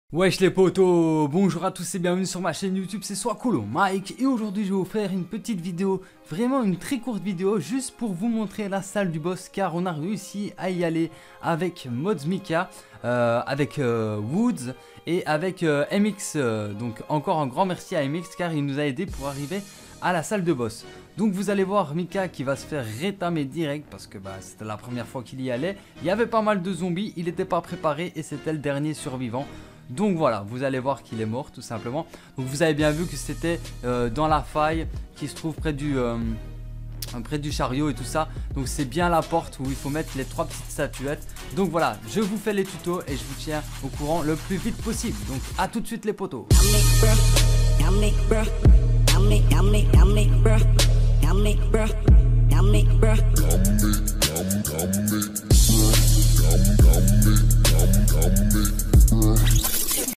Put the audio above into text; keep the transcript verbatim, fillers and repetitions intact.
Wesh les potos, bonjour à tous et bienvenue sur ma chaîne YouTube, c'est Swakolo Mike et aujourd'hui je vais vous faire une petite vidéo, vraiment une très courte vidéo juste pour vous montrer la salle du boss car on a réussi à y aller avec Mods Mika, euh, avec euh, Woods et avec euh, M X, euh, donc encore un grand merci à M X car il nous a aidé pour arriver à la salle de boss. Donc vous allez voir Mika qui va se faire rétamer direct parce que bah, c'était la première fois qu'il y allait, il y avait pas mal de zombies, il n'était pas préparé et c'était le dernier survivant. Donc voilà, vous allez voir qu'il est mort tout simplement. Donc vous avez bien vu que c'était euh, dans la faille qui se trouve près du, euh, près du chariot et tout ça. Donc c'est bien la porte où il faut mettre les trois petites statuettes. Donc voilà, je vous fais les tutos et je vous tiens au courant le plus vite possible. Donc à tout de suite les potos. Yummy, bruh. Yummy, bruh. Yummy, yummy, yummy, bruh. Yummy, bruh.